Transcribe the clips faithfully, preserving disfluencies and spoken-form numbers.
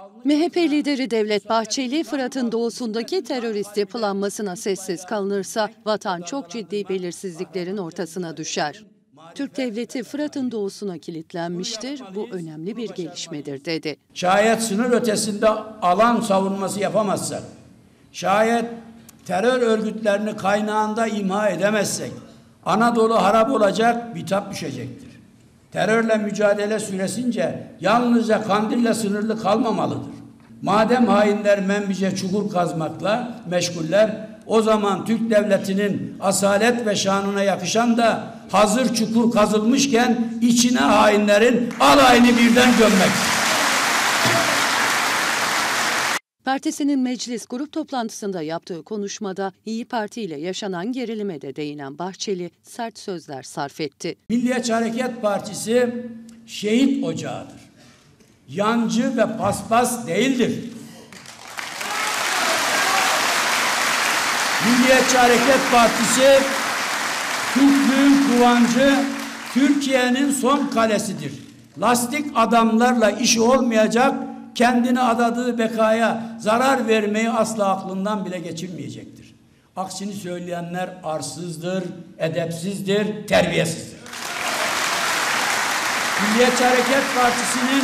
M H P lideri Devlet Bahçeli, Fırat'ın doğusundaki terörist yapılanmasına sessiz kalınırsa vatan çok ciddi belirsizliklerin ortasına düşer. Türk devleti Fırat'ın doğusuna kilitlenmiştir, bu önemli bir gelişmedir dedi. Şayet sınır ötesinde alan savunması yapamazsak, şayet terör örgütlerini kaynağında imha edemezsek, Anadolu harap olacak, bitap düşecektir. Terörle mücadele süresince yalnızca Kandil'le sınırlı kalmamalıdır. Madem hainler Menbice çukur kazmakla meşguller, o zaman Türk devletinin asalet ve şanına yakışan da hazır çukur kazılmışken içine hainlerin alayını birden gömmek. Partisinin meclis grup toplantısında yaptığı konuşmada İYİ Parti ile yaşanan gerilime de değinen Bahçeli sert sözler sarf etti. Milliyetçi Hareket Partisi şehit ocağıdır. Yancı ve paspas değildir. Milliyetçi Hareket Partisi Türklüğün kıvancı, Türkiye'nin son kalesidir. Lastik adamlarla işi olmayacak, kendini adadığı bekaya zarar vermeyi asla aklından bile geçirmeyecektir. Aksini söyleyenler arsızdır, edepsizdir, terbiyesizdir. Milliyetçi Hareket Partisi'nin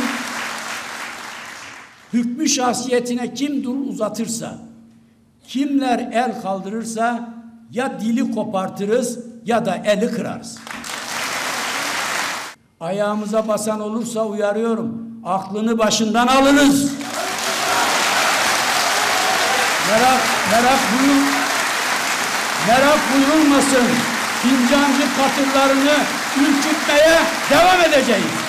hükmü şahsiyetine kim dur uzatırsa, kimler el kaldırırsa ya dili kopartırız ya da eli kırarız. Ayağımıza basan olursa uyarıyorum, aklını başından alırız. Merak, merak buyur, merak buyurulmasın. Fincancı katırlarını ürkütmeye devam edeceğiz.